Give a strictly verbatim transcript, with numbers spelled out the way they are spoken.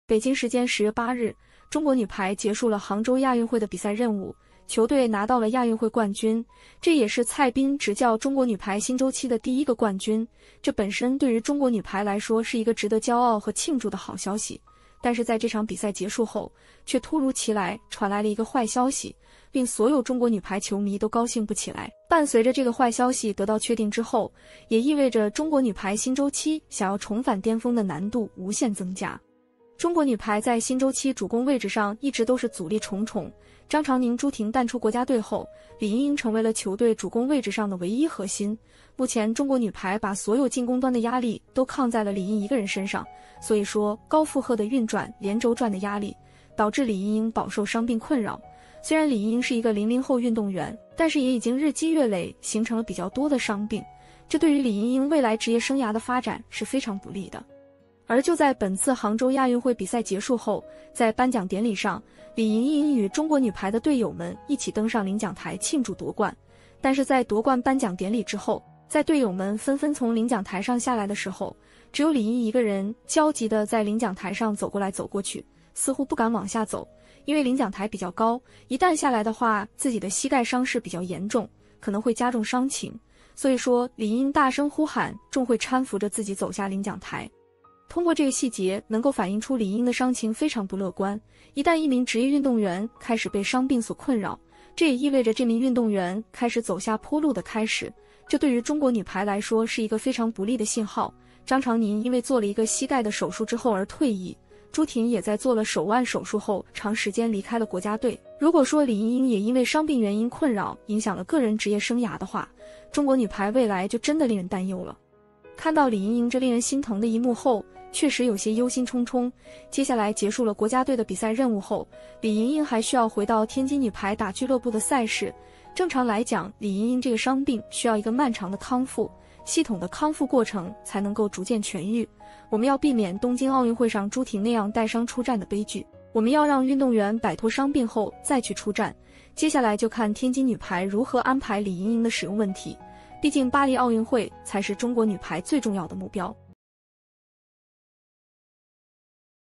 北京时间十月八日，中国女排结束了杭州亚运会的比赛任务，球队拿到了亚运会冠军，这也是蔡斌执教中国女排新周期的第一个冠军。这本身对于中国女排来说是一个值得骄傲和庆祝的好消息，但是在这场比赛结束后，却突如其来传来了一个坏消息，令所有中国女排球迷都高兴不起来。伴随着这个坏消息得到确定之后，也意味着中国女排新周期想要重返巅峰的难度无限增加。中国女排在新周期主攻位置上一直都是阻力重重，张常宁、朱婷淡出国家队后，李盈莹成为了球队主攻位置上的唯一核心。目前中国女排把所有进攻端的压力都抗在了李盈莹一个人身上，所以说高负荷的运转、连轴转的压力，导致李盈莹饱受伤病困扰。虽然李盈莹是一个零零后运动员，但是也已经日积月累形成了比较多的伤病，这对于李盈莹未来职业生涯的发展是非常不利的。而就在本次杭州亚运会比赛结束后，在颁奖典礼上，李盈莹与中国女排的队友们一起登上领奖台庆祝夺冠。但是在夺冠颁奖典礼之后，在队友们纷纷从领奖台上下来的时候，只有李盈莹一个人焦急地在领奖台上走过来走过去，似乎不敢往下走，因为领奖台比较高，一旦下来的话，自己的膝盖伤势比较严重，可能会加重伤情。所以说，李盈莹大声呼喊，众会搀扶着自己走下领奖台。通过这个细节能够反映出李盈莹的伤情非常不乐观，一旦一名职业运动员开始被伤病所困扰，这也意味着这名运动员开始走下坡路的开始，这对于中国女排来说是一个非常不利的信号。张常宁因为做了一个膝盖的手术之后而退役，朱婷也在做了手腕手术后长时间离开了国家队。如果说李盈莹也因为伤病原因困扰影响了个人职业生涯的话，中国女排未来就真的令人担忧了。看到李盈莹这令人心疼的一幕后，确实有些忧心忡忡。接下来结束了国家队的比赛任务后，李盈莹还需要回到天津女排打俱乐部的赛事。正常来讲，李盈莹这个伤病需要一个漫长的康复，系统的康复过程才能够逐渐痊愈。我们要避免东京奥运会上朱婷那样带伤出战的悲剧，我们要让运动员摆脱伤病后再去出战。接下来就看天津女排如何安排李盈莹的使用问题，毕竟巴黎奥运会才是中国女排最重要的目标。